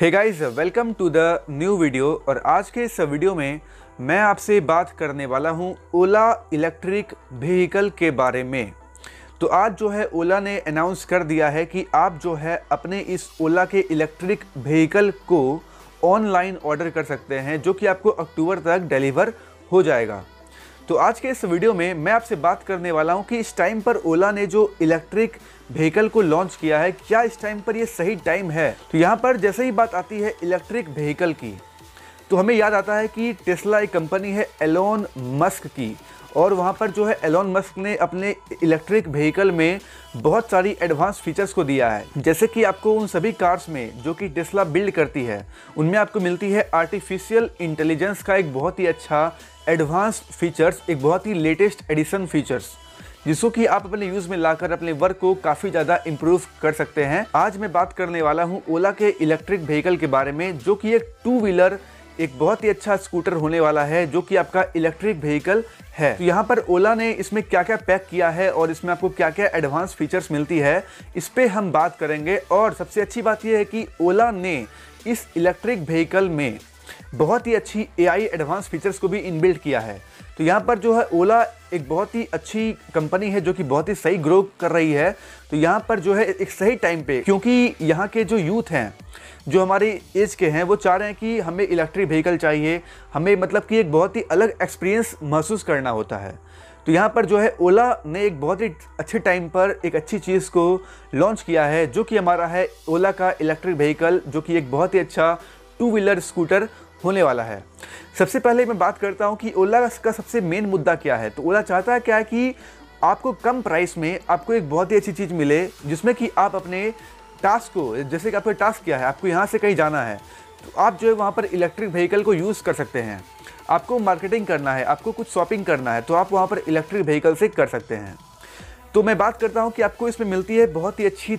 Hey guys, welcome to the new video. और आज के इस वीडियो में मैं आपसे बात करने वाला हूं ओला इलेक्ट्रिक व्हीकल के बारे में। तो आज जो है ओला ने अनाउंस कर दिया है कि आप जो है अपने इस ओला के इलेक्ट्रिक व्हीकल को ऑनलाइन ऑर्डर कर सकते हैं, जो कि आपको अक्टूबर तक डिलीवर हो जाएगा। तो आज के इस वीडियो में मैं आपसे बात करने वाला हूं कि इस टाइम पर ओला ने जो इलेक्ट्रिक व्हीकल को लॉन्च किया है, क्या इस टाइम पर ये सही टाइम है। तो यहाँ पर जैसे ही बात आती है इलेक्ट्रिक व्हीकल की, तो हमें याद आता है कि टेस्ला एक कंपनी है एलोन मस्क की, और वहाँ पर जो है एलोन मस्क ने अपने इलेक्ट्रिक व्हीकल में बहुत सारी एडवांस फीचर्स को दिया है। जैसे कि आपको उन सभी कार्स में जो कि टेस्ला बिल्ड करती है, उनमें आपको मिलती है आर्टिफिशियल इंटेलिजेंस का एक बहुत ही अच्छा एडवांस फीचर्स, एक बहुत ही लेटेस्ट एडिशन फीचर्स, जिसको कि आप अपने यूज़ में लाकर अपने वर्क को काफ़ी ज़्यादा इम्प्रूव कर सकते हैं। आज मैं बात करने वाला हूँ ओला के इलेक्ट्रिक व्हीकल के बारे में, जो कि एक टू व्हीलर, एक बहुत ही अच्छा स्कूटर होने वाला है, जो कि आपका इलेक्ट्रिक व्हीकल है। तो यहाँ पर ओला ने इसमें क्या क्या पैक किया है और इसमें आपको क्या क्या एडवांस फीचर्स मिलती है, इस पे हम बात करेंगे। और सबसे अच्छी बात यह है कि ओला ने इस इलेक्ट्रिक व्हीकल में बहुत ही अच्छी AI एडवांस फीचर्स को भी इनबिल्ट किया है। तो यहाँ पर जो है ओला एक बहुत ही अच्छी कंपनी है, जो कि बहुत ही सही ग्रो कर रही है। तो यहाँ पर जो है एक सही टाइम पे, क्योंकि यहाँ के जो यूथ हैं, जो हमारी एज के हैं, वो चाह रहे हैं कि हमें इलेक्ट्रिक व्हीकल चाहिए, हमें मतलब कि एक बहुत ही अलग एक्सपीरियंस महसूस करना होता है। तो यहाँ पर जो है ओला ने एक बहुत ही अच्छे टाइम पर एक अच्छी चीज़ को लॉन्च किया है, जो कि हमारा है ओला का इलेक्ट्रिक व्हीकल, जो कि एक बहुत ही अच्छा टू व्हीलर स्कूटर होने वाला है। सबसे पहले मैं बात करता हूं कि ओला का सबसे मेन मुद्दा क्या है। तो ओला चाहता है क्या है कि आपको कम प्राइस में आपको एक बहुत ही अच्छी चीज़ मिले, जिसमें कि आप अपने टास्क को, जैसे कि आपका टास्क क्या है, आपको यहाँ से कहीं जाना है, तो आप जो है वहाँ पर इलेक्ट्रिक व्हीकल को यूज़ कर सकते हैं। आपको मार्केटिंग करना है, आपको कुछ शॉपिंग करना है, तो आप वहाँ पर इलेक्ट्रिक व्हीकल से कर सकते हैं। तो मैं बात करता हूँ कि आपको इसमें मिलती है बहुत ही अच्छी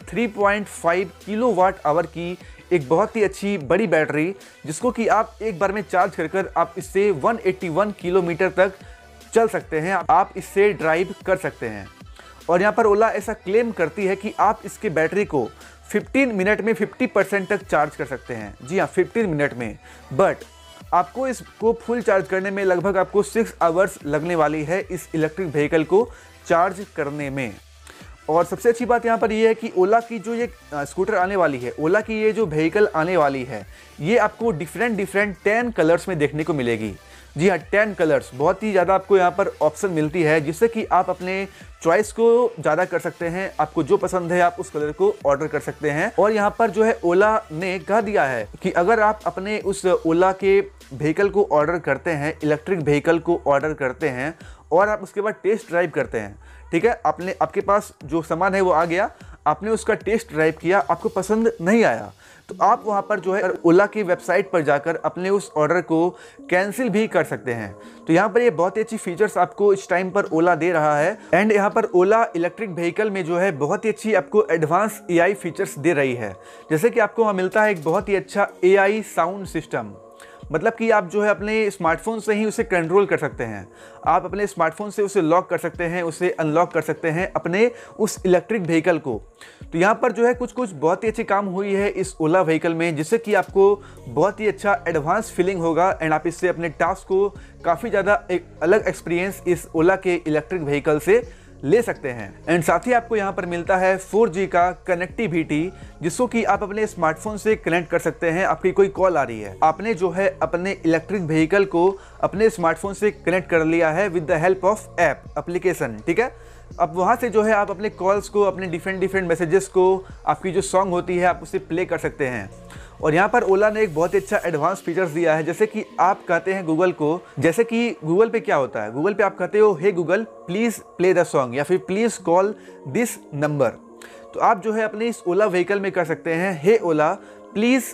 3.5 किलोवाट आवर की एक बहुत ही अच्छी बड़ी बैटरी, जिसको कि आप एक बार में चार्ज कर आप इससे 181 किलोमीटर तक चल सकते हैं, आप इससे ड्राइव कर सकते हैं। और यहाँ पर ओला ऐसा क्लेम करती है कि आप इसके बैटरी को 15 मिनट में 50% तक चार्ज कर सकते हैं। जी हाँ, 15 मिनट में। बट आपको इसको फुल चार्ज करने में लगभग आपको 6 आवर्स लगने वाली है इस इलेक्ट्रिक व्हीकल को चार्ज करने में। और सबसे अच्छी बात यहाँ पर ये है कि ओला की जो ये स्कूटर आने वाली है, ओला की ये जो व्हीकल आने वाली है, ये आपको डिफरेंट 10 कलर्स में देखने को मिलेगी। जी हाँ, 10 कलर्स, बहुत ही ज़्यादा आपको यहाँ पर ऑप्शन मिलती है, जिससे कि आप अपने चॉइस को ज़्यादा कर सकते हैं। आपको जो पसंद है आप उस कलर को ऑर्डर कर सकते हैं। और यहाँ पर जो है ओला ने कह दिया है कि अगर आप अपने उस ओला के व्हीकल को ऑर्डर करते हैं, इलेक्ट्रिक व्हीकल को ऑर्डर करते हैं, और आप उसके बाद टेस्ट ड्राइव करते हैं, ठीक है, आपके पास जो सामान है वो आ गया, आपने उसका टेस्ट ड्राइव किया, आपको पसंद नहीं आया, तो आप वहाँ पर जो है ओला की वेबसाइट पर जाकर अपने उस ऑर्डर को कैंसिल भी कर सकते हैं। तो यहाँ पर ये बहुत ही अच्छी फीचर्स आपको इस टाइम पर ओला दे रहा है। एंड यहाँ पर ओला इलेक्ट्रिक व्हीकल में जो है बहुत ही अच्छी आपको एडवांस AI फीचर्स दे रही है। जैसे कि आपको वहाँ मिलता है एक बहुत ही अच्छा AI साउंड सिस्टम, मतलब कि आप जो है अपने स्मार्टफोन से ही उसे कंट्रोल कर सकते हैं। आप अपने स्मार्टफोन से उसे लॉक कर सकते हैं, उसे अनलॉक कर सकते हैं अपने उस इलेक्ट्रिक व्हीकल को। तो यहाँ पर जो है कुछ बहुत ही अच्छी काम हुई है इस ओला व्हीकल में, जिससे कि आपको बहुत ही अच्छा एडवांस फीलिंग होगा, एंड आप इससे अपने टास्क को काफ़ी ज़्यादा एक अलग एक्सपीरियंस इस ओला के इलेक्ट्रिक व्हीकल से ले सकते हैं। एंड साथ ही आपको यहाँ पर मिलता है 4G का कनेक्टिविटी, जिसको कि आप अपने स्मार्टफोन से कनेक्ट कर सकते हैं। आपकी कोई कॉल आ रही है, आपने जो है अपने इलेक्ट्रिक व्हीकल को अपने स्मार्टफोन से कनेक्ट कर लिया है with the help of app application, ठीक है। अब वहाँ से जो है आप अपने कॉल्स को, अपने डिफरेंट मैसेजेस को, आपकी जो सॉन्ग होती है, आप उसे प्ले कर सकते हैं। और यहाँ पर ओला ने एक बहुत ही अच्छा एडवांस फीचर्स दिया है। जैसे कि आप कहते हैं गूगल को, जैसे कि गूगल पे क्या होता है, गूगल पे आप कहते हो hey Google please play the song, या फिर प्लीज़ कॉल दिस नंबर। तो आप जो है अपने इस ओला व्हीकल में कर सकते हैं hey Ola please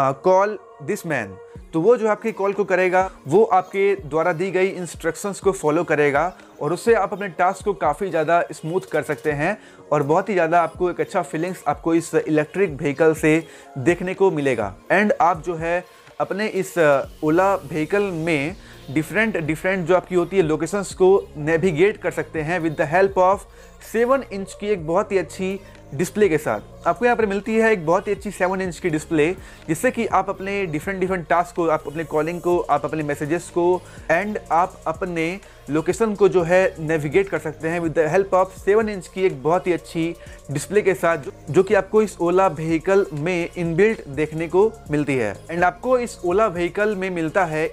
call this man. तो वो जो आपकी कॉल को करेगा, वो आपके द्वारा दी गई इंस्ट्रक्शंस को फॉलो करेगा, और उससे आप अपने टास्क को काफ़ी ज़्यादा स्मूथ कर सकते हैं, और बहुत ही ज़्यादा आपको एक अच्छा फीलिंग्स आपको इस इलेक्ट्रिक व्हीकल से देखने को मिलेगा। एंड आप जो है अपने इस ओला व्हीकल में डिफरेंट जो आपकी होती है लोकेशंस को नेविगेट कर सकते हैं with the help of 7 inch की एक बहुत ही अच्छी डिस्प्ले के साथ। आपको यहाँ पर मिलती है एक बहुत ही अच्छी 7 इंच की डिस्प्ले, जिससे कि आप अपने डिफरेंट टास्क को, आप अपने कॉलिंग को, आप अपने मैसेजेस को एंड आप अपने लोकेशन को जो है नेविगेट कर सकते हैं with the help of 7 inch की एक बहुत ही अच्छी डिस्प्ले के साथ, जो कि आपको इस ओला व्हीकल में इनबिल्ट देखने को मिलती है। एंड आपको इस ओला व्हीकल में मिलता है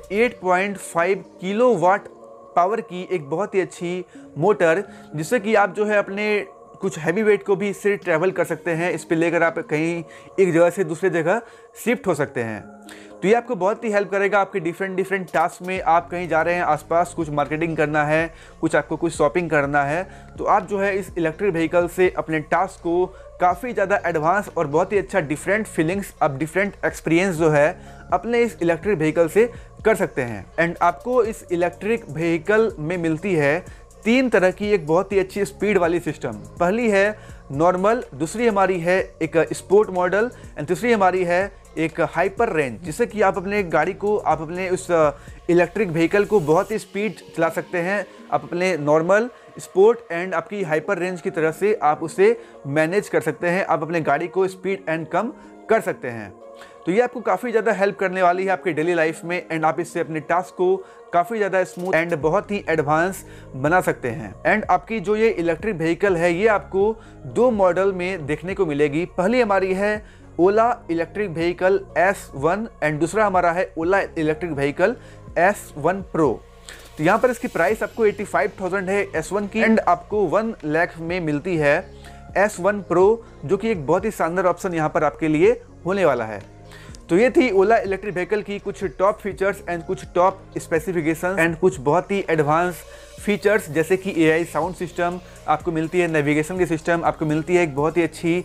8.5 किलोवाट पावर की एक बहुत ही अच्छी मोटर, जिससे कि आप जो है अपने कुछ हैवी वेट को भी इससे ट्रैवल कर सकते हैं। इस पे लेकर आप कहीं एक जगह से दूसरे जगह शिफ्ट हो सकते हैं। तो ये आपको बहुत ही हेल्प करेगा आपके डिफरेंट टास्क में। आप कहीं जा रहे हैं आसपास, कुछ मार्केटिंग करना है, आपको कुछ शॉपिंग करना है, तो आप जो है इस इलेक्ट्रिक व्हीकल से अपने टास्क को काफ़ी ज़्यादा एडवांस और बहुत ही अच्छा डिफरेंट फीलिंग्स, अब डिफरेंट एक्सपीरियंस जो है अपने इस इलेक्ट्रिक व्हीकल से कर सकते हैं। एंड आपको इस इलेक्ट्रिक व्हीकल में मिलती है 3 तरह की एक बहुत ही अच्छी स्पीड वाली सिस्टम। पहली है नॉर्मल, दूसरी हमारी है एक स्पोर्ट मॉडल एंड तीसरी हमारी है एक हाइपर रेंज, जिससे कि आप अपने गाड़ी को, आप अपने उस इलेक्ट्रिक व्हीकल को बहुत ही स्पीड चला सकते हैं। आप अपने नॉर्मल, स्पोर्ट एंड आपकी हाइपर रेंज की तरह से आप उसे मैनेज कर सकते हैं। आप अपने गाड़ी को स्पीड एंड कम कर सकते हैं। तो ये आपको काफ़ी ज़्यादा हेल्प करने वाली है आपके डेली लाइफ में एंड आप इससे अपने टास्क को काफ़ी ज़्यादा स्मूथ एंड बहुत ही एडवांस बना सकते हैं। एंड आपकी जो ये इलेक्ट्रिक व्हीकल है, ये आपको 2 मॉडल में देखने को मिलेगी। पहली हमारी है ओला इलेक्ट्रिक व्हीकल S1 एंड दूसरा हमारा है ओला इलेक्ट्रिक व्हीकल S1 Pro। तो यहाँ पर इसकी प्राइस आपको 85,000 है S1 की, एंड आपको 1 लाख में मिलती है S1 Pro, जो कि एक बहुत ही शानदार ऑप्शन यहाँ पर आपके लिए होने वाला है। तो ये थी ओला इलेक्ट्रिक व्हीकल की कुछ टॉप फीचर्स एंड कुछ टॉप स्पेसिफिकेशंस एंड कुछ बहुत ही एडवांस फीचर्स, जैसे कि AI साउंड सिस्टम आपको मिलती है, नेविगेशन की सिस्टम आपको मिलती है, एक बहुत ही अच्छी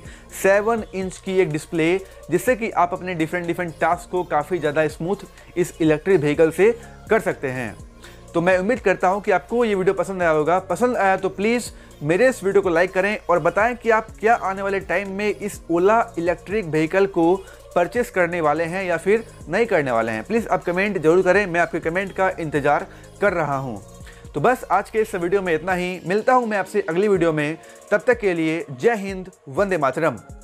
7 इंच की एक डिस्प्ले, जिससे कि आप अपने डिफरेंट टास्क को काफ़ी ज़्यादा स्मूथ इस इलेक्ट्रिक व्हीकल से कर सकते हैं। तो मैं उम्मीद करता हूं कि आपको ये वीडियो पसंद आया होगा। पसंद आया तो प्लीज़ मेरे इस वीडियो को लाइक करें और बताएं कि आप क्या आने वाले टाइम में इस ओला इलेक्ट्रिक व्हीकल को परचेस करने वाले हैं या फिर नहीं करने वाले हैं। प्लीज़ आप कमेंट जरूर करें, मैं आपके कमेंट का इंतज़ार कर रहा हूं। तो बस आज के इस वीडियो में इतना ही। मिलता हूं मैं आपसे अगली वीडियो में, तब तक के लिए जय हिंद, वंदे मातरम।